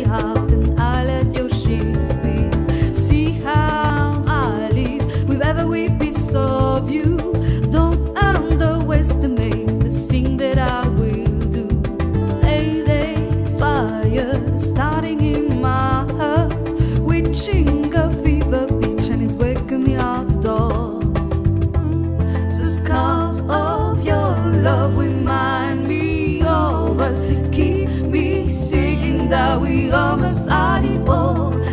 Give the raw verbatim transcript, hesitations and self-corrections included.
me out and I let your ship be. See how I live with every piece of you. Don't underestimate the thing that I will do. Hey, there's fire starting in my heart, reaching a fever pitch and it's waking me out the door. The scars of your love remind me of us. Keep me singing that we almost had it all.